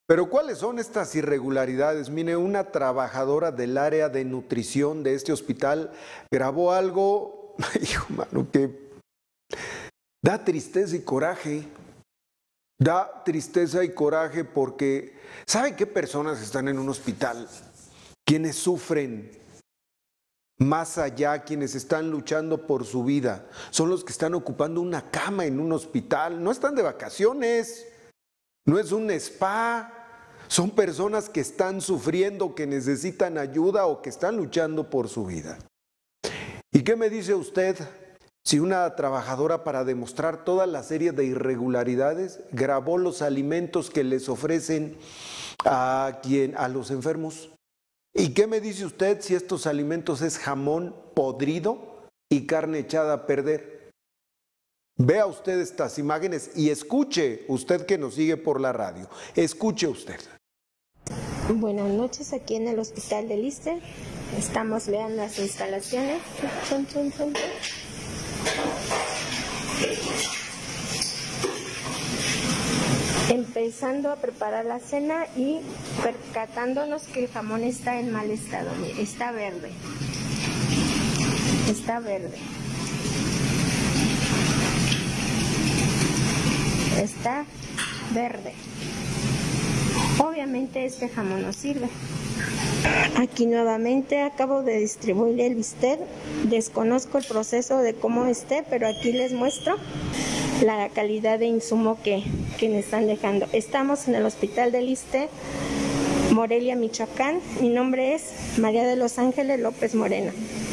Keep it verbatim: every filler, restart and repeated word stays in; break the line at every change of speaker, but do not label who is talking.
Pero ¿cuáles son estas irregularidades? Mire, una trabajadora del área de nutrición de este hospital grabó algo, hijo mano, que da tristeza y coraje. Da tristeza y coraje porque ¿sabe qué personas están en un hospital? Quienes sufren más allá, quienes están luchando por su vida, son los que están ocupando una cama en un hospital, no están de vacaciones, no es un spa, son personas que están sufriendo, que necesitan ayuda o que están luchando por su vida. ¿Y qué me dice usted si una trabajadora, para demostrar toda la serie de irregularidades, grabó los alimentos que les ofrecen a, quien, a los enfermos? ¿Y qué me dice usted si estos alimentos es jamón podrido y carne echada a perder? Vea usted estas imágenes y escuche usted que nos sigue por la radio. Escuche usted.
Buenas noches, aquí en el Hospital del Iste. Estamos vean las instalaciones. Chun, chun, chun, chun. Empezando a preparar la cena y percatándonos que el jamón está en mal estado. Mire, está verde. Está verde. Está verde. Obviamente este jamón no sirve. Aquí nuevamente acabo de distribuir el bistec. Desconozco el proceso de cómo esté, pero aquí les muestro la calidad de insumo que, que me están dejando. Estamos en el Hospital del Iste, Morelia, Michoacán. Mi nombre es María de los Ángeles López Moreno.